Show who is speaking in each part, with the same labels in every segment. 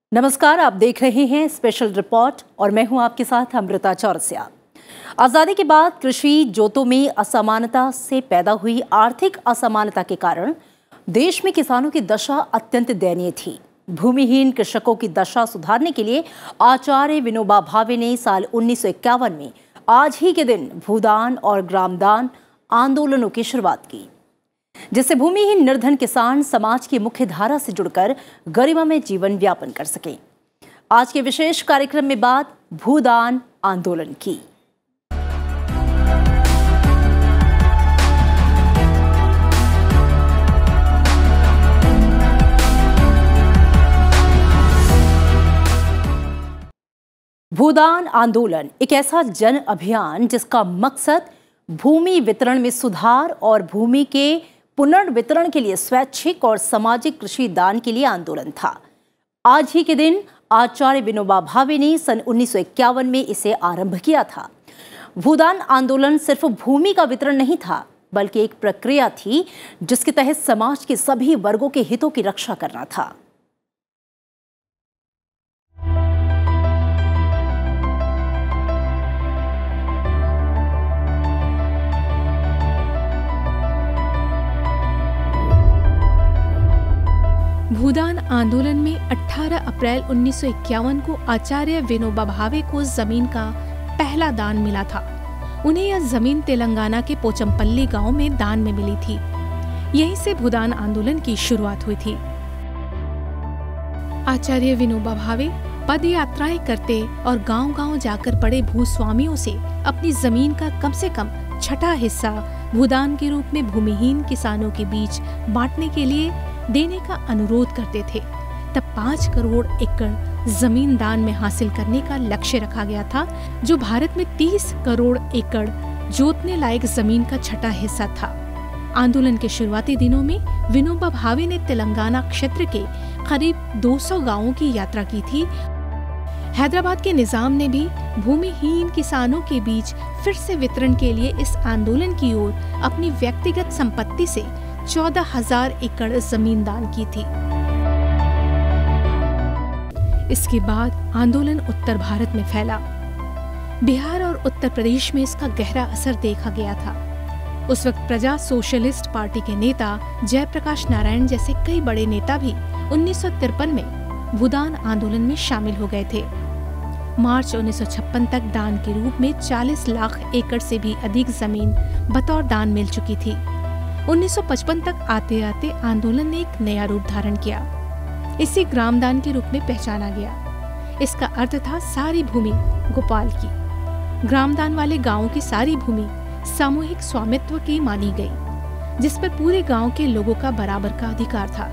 Speaker 1: नमस्कार, आप देख रहे हैं स्पेशल रिपोर्ट और मैं हूं आपके साथ अमृता चौरसिया। आजादी के बाद कृषि जोतों में असमानता से पैदा हुई आर्थिक असमानता के कारण देश में किसानों की दशा अत्यंत दयनीय थी। भूमिहीन कृषकों की दशा सुधारने के लिए आचार्य विनोबा भावे ने साल 1951 में आज ही के दिन भूदान और ग्रामदान आंदोलनों की शुरुआत की, जिससे भूमिहीन निर्धन किसान समाज की मुख्य धारा से जुड़कर गरिमा में जीवन यापन कर सके। आज के विशेष कार्यक्रम में बात भूदान आंदोलन की। भूदान आंदोलन एक ऐसा जन अभियान जिसका मकसद भूमि वितरण में सुधार और भूमि के पुनर्वितरण के लिए स्वैच्छिक और सामाजिक कृषि दान के लिए आंदोलन था। आज ही के दिन आचार्य विनोबा भावे ने सन 1951 में इसे आरंभ किया था। भूदान आंदोलन सिर्फ भूमि का वितरण नहीं था, बल्कि एक प्रक्रिया थी जिसके तहत समाज के सभी वर्गों के हितों की रक्षा करना था।
Speaker 2: भूदान आंदोलन में 18 अप्रैल 1951 को आचार्य विनोबा भावे को जमीन का पहला दान मिला था। उन्हें यह जमीन तेलंगाना के पोचमपल्ली गांव में दान में मिली थी। यहीं से भूदान आंदोलन की शुरुआत हुई थी। आचार्य विनोबा भावे पद यात्राएं करते और गांव-गांव जाकर बड़े भूस्वामियों से अपनी जमीन का कम से कम छठा हिस्सा भूदान के रूप में भूमिहीन किसानों के बीच बांटने के लिए देने का अनुरोध करते थे। तब 5 करोड़ एकड़ जमीन दान में हासिल करने का लक्ष्य रखा गया था, जो भारत में 30 करोड़ एकड़ जोतने लायक जमीन का छठा हिस्सा था। आंदोलन के शुरुआती दिनों में विनोबा भावे ने तेलंगाना क्षेत्र के करीब 200 गांवों की यात्रा की थी। हैदराबाद के निजाम ने भी भूमिहीन किसानों के बीच फिर से वितरण के लिए इस आंदोलन की ओर अपनी व्यक्तिगत संपत्ति से 14,000 एकड़ जमीन दान की थी। इसके बाद आंदोलन उत्तर भारत में फैला। बिहार और उत्तर प्रदेश में इसका गहरा असर देखा गया था। उस वक्त प्रजा सोशलिस्ट पार्टी के नेता जयप्रकाश नारायण जैसे कई बड़े नेता भी 1953 में भूदान आंदोलन में शामिल हो गए थे। मार्च 1956 तक दान के रूप में 40 लाख एकड़ से भी अधिक जमीन बतौर दान मिल चुकी थी। 1955 तक आते आते आंदोलन ने एक नया रूप धारण किया। इसे ग्रामदान के रूप में पहचाना गया। इसका अर्थ था सारी भूमि गोपाल की। ग्रामदान वाले गांवों की सारी भूमि सामूहिक स्वामित्व की मानी गई, जिस पर पूरे गांव के लोगों का बराबर का अधिकार था।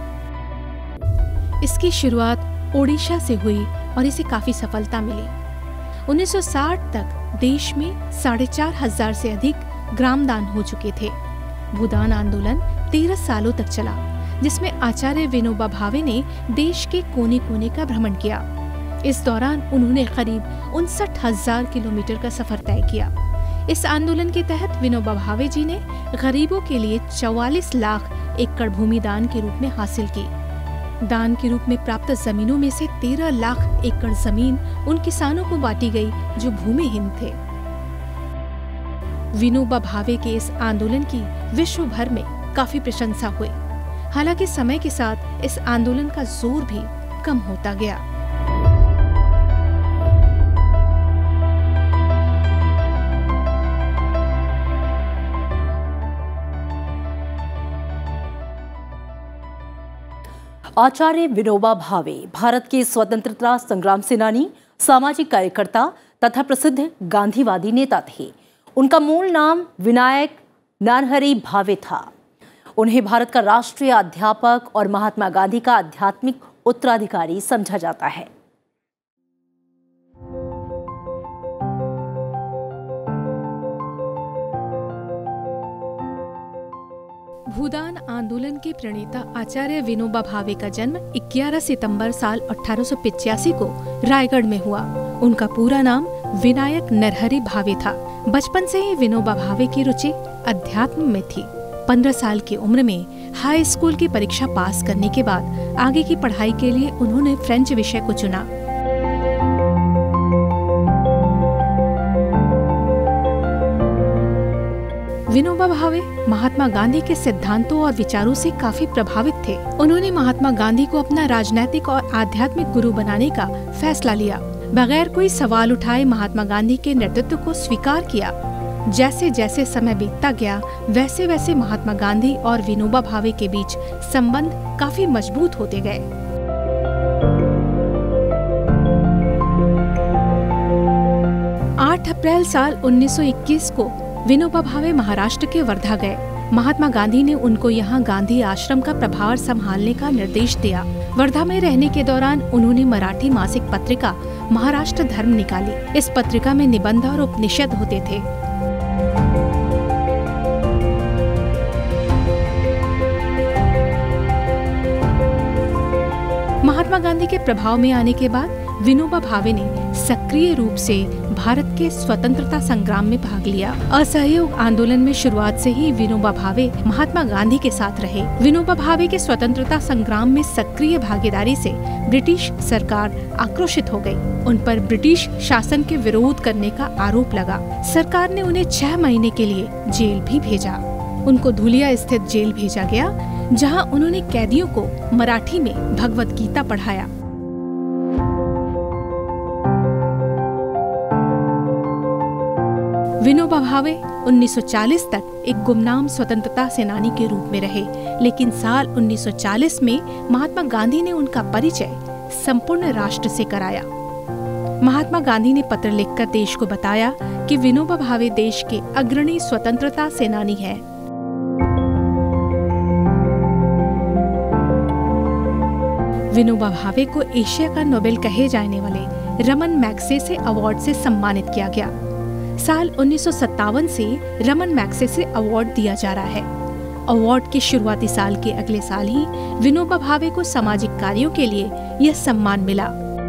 Speaker 2: इसकी शुरुआत ओडिशा से हुई और इसे काफी सफलता मिली। 1960 तक देश में 4,500 से अधिक ग्रामदान हो चुके थे। भूदान आंदोलन 13 सालों तक चला, जिसमें आचार्य विनोबा भावे ने देश के कोने कोने का भ्रमण किया। इस दौरान उन्होंने करीब 59,000 किलोमीटर का सफर तय किया। इस आंदोलन के तहत विनोबा भावे जी ने गरीबों के लिए 44 लाख एकड़ भूमि दान के रूप में हासिल की। दान के रूप में प्राप्त जमीनों में से 13 लाख एकड़ जमीन उन किसानों को बांटी गई जो भूमिहीन थे। विनोबा भावे के इस आंदोलन की विश्व भर में काफी प्रशंसा हुई। हालांकि समय के साथ इस आंदोलन का जोर भी कम होता गया।
Speaker 1: आचार्य विनोबा भावे भारत के स्वतंत्रता संग्राम सेनानी, सामाजिक कार्यकर्ता तथा प्रसिद्ध गांधीवादी नेता थे। उनका मूल नाम विनायक नरहरि भावे था। उन्हें भारत का राष्ट्रीय अध्यापक और महात्मा गांधी का आध्यात्मिक उत्तराधिकारी समझा जाता है।
Speaker 2: भूदान आंदोलन के प्रणेता आचार्य विनोबा भावे का जन्म 11 सितंबर साल 1885 को रायगढ़ में हुआ। उनका पूरा नाम विनायक नरहरि भावे था। बचपन से ही विनोबा भावे की रुचि अध्यात्म में थी। 15 साल की उम्र में हाई स्कूल की परीक्षा पास करने के बाद आगे की पढ़ाई के लिए उन्होंने फ्रेंच विषय को चुना। विनोबा भावे महात्मा गांधी के सिद्धांतों और विचारों से काफी प्रभावित थे। उन्होंने महात्मा गांधी को अपना राजनैतिक और आध्यात्मिक गुरु बनाने का फैसला लिया। बगैर कोई सवाल उठाए महात्मा गांधी के नेतृत्व को स्वीकार किया। जैसे जैसे समय बीतता गया, वैसे वैसे महात्मा गांधी और विनोबा भावे के बीच संबंध काफी मजबूत होते गए। अप्रैल साल 1921 को विनोबा भावे महाराष्ट्र के वर्धा गए। महात्मा गांधी ने उनको यहाँ गांधी आश्रम का प्रभार संभालने का निर्देश दिया। वर्धा में रहने के दौरान उन्होंने मराठी मासिक पत्रिका महाराष्ट्र धर्म निकाली। इस पत्रिका में निबंध और उपनिषद होते थे। महात्मा गांधी के प्रभाव में आने के बाद विनोबा भावे ने सक्रिय रूप से भारत के स्वतंत्रता संग्राम में भाग लिया। असहयोग आंदोलन में शुरुआत से ही विनोबा भावे महात्मा गांधी के साथ रहे। विनोबा भावे के स्वतंत्रता संग्राम में सक्रिय भागीदारी से ब्रिटिश सरकार आक्रोशित हो गई। उन पर ब्रिटिश शासन के विरोध करने का आरोप लगा। सरकार ने उन्हें 6 महीने के लिए जेल भी भेजा। उनको धुलिया स्थित जेल भेजा गया, जहां उन्होंने कैदियों को मराठी में भगवत गीता पढ़ाया। विनोबा भावे 1940 तक एक गुमनाम स्वतंत्रता सेनानी के रूप में रहे, लेकिन साल 1940 में महात्मा गांधी ने उनका परिचय संपूर्ण राष्ट्र से कराया। महात्मा गांधी ने पत्र लिखकर देश को बताया कि विनोबा भावे देश के अग्रणी स्वतंत्रता सेनानी हैं। विनोबा भावे को एशिया का नोबेल कहे जाने वाले रमन मैग्सेसे अवार्ड से सम्मानित किया गया। साल 1957 से रमन मैग्सेसे अवार्ड दिया जा रहा है। अवार्ड के शुरुआती साल के अगले साल ही विनोबा भावे को सामाजिक कार्यों के लिए यह सम्मान मिला।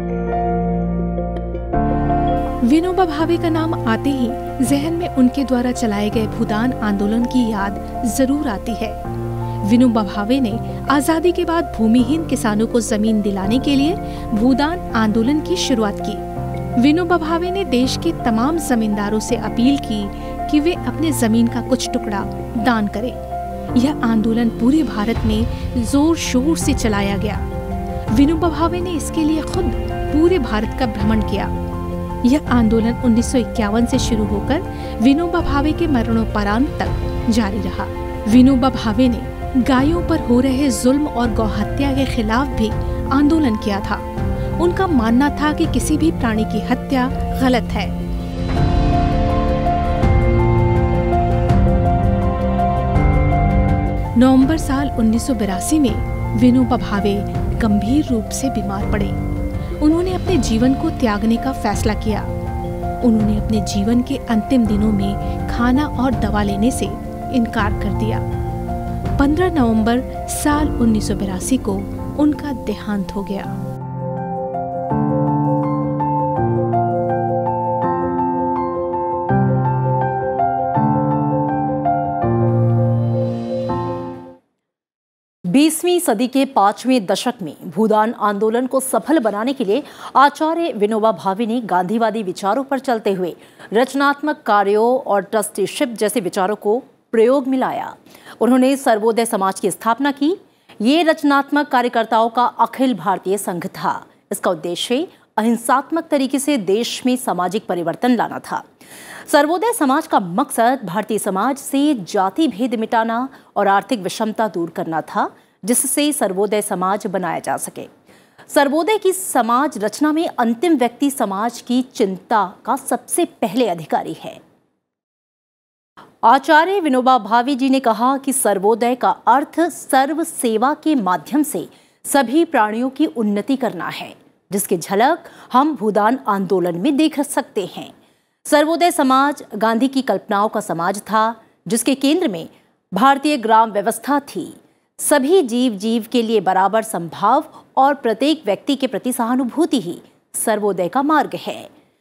Speaker 2: विनोबा भावे का नाम आते ही जहन में उनके द्वारा चलाए गए भूदान आंदोलन की याद जरूर आती है। विनोबा भावे ने आजादी के बाद भूमिहीन किसानों को जमीन दिलाने के लिए भूदान आंदोलन की शुरुआत की। विनोबा भावे ने देश के तमाम जमींदारों से अपील की कि वे अपने जमीन का कुछ टुकड़ा दान करें। यह आंदोलन पूरे भारत में जोर शोर से चलाया गया। विनोबा भावे ने इसके लिए खुद पूरे भारत का भ्रमण किया। यह आंदोलन 1951 से शुरू होकर विनोबा भावे के मरणोपरांत तक जारी रहा। विनोबा भावे ने गायों पर हो रहे जुल्म और गौहत्या के खिलाफ भी आंदोलन किया था। उनका मानना था कि किसी भी प्राणी की हत्या गलत है। नवंबर साल 1982 में विनोबा भावे गंभीर रूप से बीमार पड़े। उन्होंने अपने जीवन को त्यागने का फैसला किया। उन्होंने अपने जीवन के अंतिम दिनों में खाना और दवा लेने से इनकार कर दिया। 15 नवंबर साल 1982 को उनका देहांत हो गया।
Speaker 1: बीसवीं सदी के 5वें दशक में भूदान आंदोलन को सफल बनाने के लिए आचार्य विनोबा भावे ने गांधीवादी विचारों पर चलते हुए रचनात्मक कार्यों और ट्रस्टीशिप जैसे विचारों को प्रयोग में लाया। उन्होंने सर्वोदय समाज की स्थापना की। ये रचनात्मक कार्यकर्ताओं का अखिल भारतीय संघ था। इसका उद्देश्य अहिंसात्मक तरीके से देश में सामाजिक परिवर्तन लाना था। सर्वोदय समाज का मकसद भारतीय समाज से जाति भेद मिटाना और आर्थिक विषमता दूर करना था, जिससे सर्वोदय समाज बनाया जा सके। सर्वोदय की समाज रचना में अंतिम व्यक्ति समाज की चिंता का सबसे पहले अधिकारी है। आचार्य विनोबा भावे जी ने कहा कि सर्वोदय का अर्थ सर्व सेवा के माध्यम से सभी प्राणियों की उन्नति करना है, जिसकी झलक हम भूदान आंदोलन में देख सकते हैं। सर्वोदय समाज गांधी की कल्पनाओं का समाज था, जिसके केंद्र में भारतीय ग्राम व्यवस्था थी। सभी जीव के लिए बराबर संभाव और प्रत्येक व्यक्ति के प्रति सहानुभूति ही सर्वोदय का मार्ग है।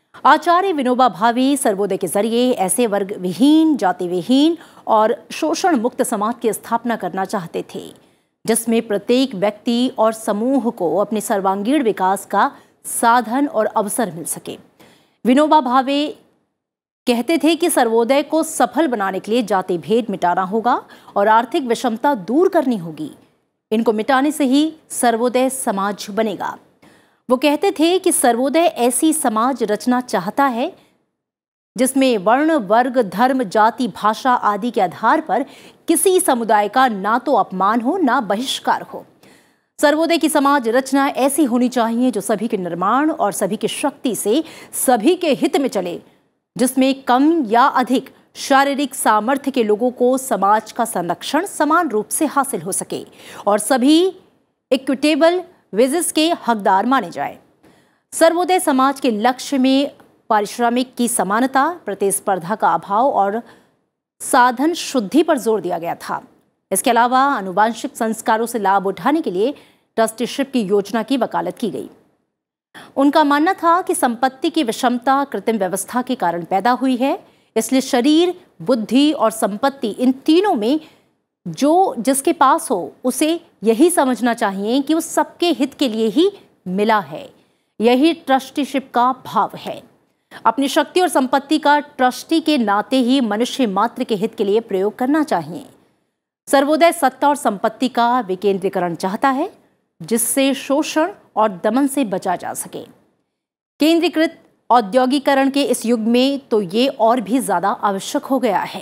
Speaker 1: आचार्य विनोबा भावे सर्वोदय के जरिए ऐसे वर्ग विहीन, जाति विहीन और शोषण मुक्त समाज की स्थापना करना चाहते थे, जिसमें प्रत्येक व्यक्ति और समूह को अपने सर्वांगीण विकास का साधन और अवसर मिल सके। विनोबा भावे कहते थे कि सर्वोदय को सफल बनाने के लिए जाति भेद मिटाना होगा और आर्थिक विषमता दूर करनी होगी। इनको मिटाने से ही सर्वोदय समाज बनेगा। वो कहते थे कि सर्वोदय ऐसी समाज रचना चाहता है जिसमें वर्ण, वर्ग, धर्म, जाति, भाषा आदि के आधार पर किसी समुदाय का ना तो अपमान हो ना बहिष्कार हो। सर्वोदय की समाज रचना ऐसी होनी चाहिए जो सभी के निर्माण और सभी की शक्ति से सभी के हित में चले, जिसमें कम या अधिक शारीरिक सामर्थ्य के लोगों को समाज का संरक्षण समान रूप से हासिल हो सके और सभी इक्विटेबल वेजेस के हकदार माने जाए। सर्वोदय समाज के लक्ष्य में पारिश्रमिक की समानता, प्रतिस्पर्धा का अभाव और साधन शुद्धि पर जोर दिया गया था। इसके अलावा आनुवांशिक संस्कारों से लाभ उठाने के लिए ट्रस्टीशिप की योजना की वकालत की गई। उनका मानना था कि संपत्ति की विषमता कृत्रिम व्यवस्था के कारण पैदा हुई है, इसलिए शरीर, बुद्धि और संपत्ति, इन तीनों में जो जिसके पास हो उसे यही समझना चाहिए कि उस सबके हित के लिए ही मिला है। यही ट्रस्टीशिप का भाव है। अपनी शक्ति और संपत्ति का ट्रस्टी के नाते ही मनुष्य मात्र के हित के लिए प्रयोग करना चाहिए। सर्वोदय सत्ता और संपत्ति का विकेंद्रीकरण चाहता है, जिससे शोषण और दमन से बचा जा सके। केंद्रीकृत औद्योगिकरण के इस युग में तो ये और भी ज्यादा आवश्यक हो गया है।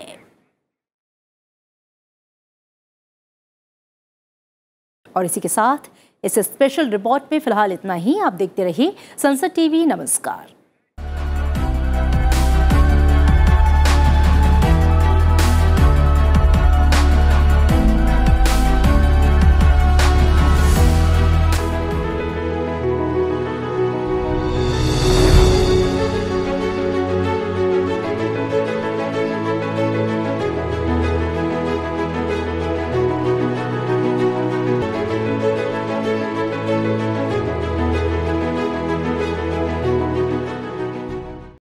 Speaker 1: और इसी के साथ इस स्पेशल रिपोर्ट में फिलहाल इतना ही। आप देखते रहिए संसद टीवी। नमस्कार।